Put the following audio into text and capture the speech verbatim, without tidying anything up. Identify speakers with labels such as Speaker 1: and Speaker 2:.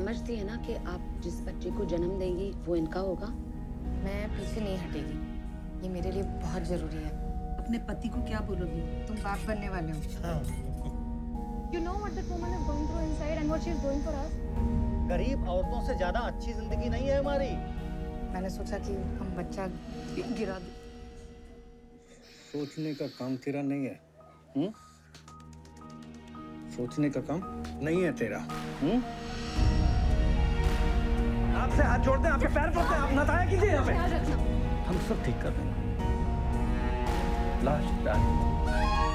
Speaker 1: समझती है ना कि आप जिस बच्चे को जन्म देंगी वो इनका होगा।
Speaker 2: मैं पीछे नहीं हटेगी, ये मेरे लिए बहुत जरूरी है।
Speaker 3: अपने पति को क्या बोलोगी?
Speaker 2: तुम बाप बनने वाले हो।
Speaker 4: हाँ।
Speaker 5: You know what that woman is going through inside and what she is doing for us?
Speaker 4: गरीब औरतों से ज्यादा अच्छी जिंदगी नहीं है हमारी।
Speaker 2: मैंने सोचा कि हम बच्चा गिरा दें।
Speaker 6: सोचने का काम तेरा नहीं है, हुँ? सोचने का काम नहीं है तेरा, हुँ? आपसे हाथ जोड़ते हैं, आपके पैर पड़ते हैं, आप नताया कीजिए यहाँ पे। हम सब ठीक कर देंगे। Last time